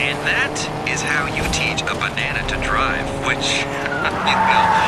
And that is how you teach a banana to drive, which, you know,